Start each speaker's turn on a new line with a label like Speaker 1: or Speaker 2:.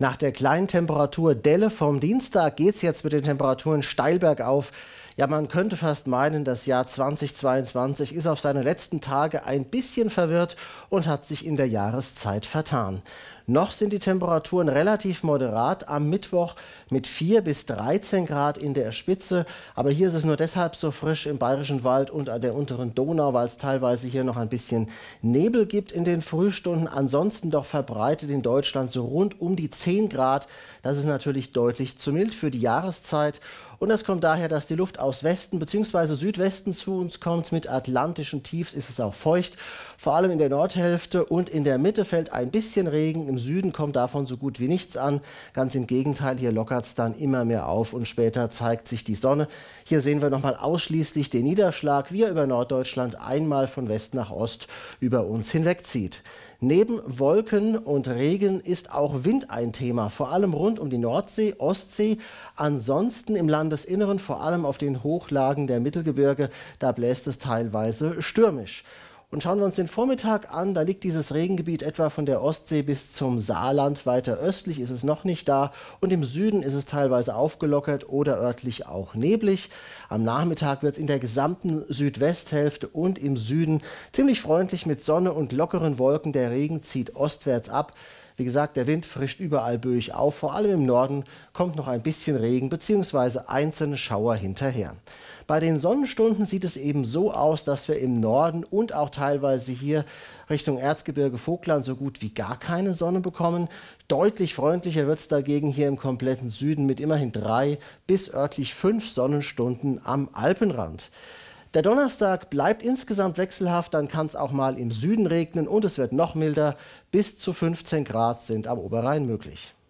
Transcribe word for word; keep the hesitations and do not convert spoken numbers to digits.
Speaker 1: Nach der kleinen Temperaturdelle vom Dienstag geht es jetzt mit den Temperaturen steil bergauf. Ja, man könnte fast meinen, das Jahr zweitausendzweiundzwanzig ist auf seine letzten Tage ein bisschen verwirrt und hat sich in der Jahreszeit vertan. Noch sind die Temperaturen relativ moderat am Mittwoch mit vier bis dreizehn Grad in der Spitze. Aber hier ist es nur deshalb so frisch im Bayerischen Wald und an der unteren Donau, weil es teilweise hier noch ein bisschen Nebel gibt in den Frühstunden. Ansonsten doch verbreitet in Deutschland so rund um die zehn Grad. Das ist natürlich deutlich zu mild für die Jahreszeit. Und das kommt daher, dass die Luft aus Westen bzw. Südwesten zu uns kommt. Mit atlantischen Tiefs ist es auch feucht. Vor allem in der Nordhälfte und in der Mitte fällt ein bisschen Regen. Im Süden kommt davon so gut wie nichts an. Ganz im Gegenteil, hier lockert es dann immer mehr auf und später zeigt sich die Sonne. Hier sehen wir nochmal ausschließlich den Niederschlag, wie er über Norddeutschland einmal von West nach Ost über uns hinwegzieht. Neben Wolken und Regen ist auch Wind ein Thema, vor allem rund um die Nordsee, Ostsee. Ansonsten im Landesinneren, vor allem auf den Hochlagen der Mittelgebirge, da bläst es teilweise stürmisch. Und schauen wir uns den Vormittag an, da liegt dieses Regengebiet etwa von der Ostsee bis zum Saarland. Weiter östlich ist es noch nicht da und im Süden ist es teilweise aufgelockert oder örtlich auch neblig. Am Nachmittag wird es in der gesamten Südwesthälfte und im Süden ziemlich freundlich mit Sonne und lockeren Wolken. Der Regen zieht ostwärts ab. Wie gesagt, der Wind frischt überall böig auf. Vor allem im Norden kommt noch ein bisschen Regen bzw. einzelne Schauer hinterher. Bei den Sonnenstunden sieht es eben so aus, dass wir im Norden und auch teilweise hier Richtung Erzgebirge, Vogtland so gut wie gar keine Sonne bekommen. Deutlich freundlicher wird es dagegen hier im kompletten Süden mit immerhin drei bis örtlich fünf Sonnenstunden am Alpenrand. Der Donnerstag bleibt insgesamt wechselhaft, dann kann es auch mal im Süden regnen und es wird noch milder. Bis zu fünfzehn Grad sind am Oberrhein möglich.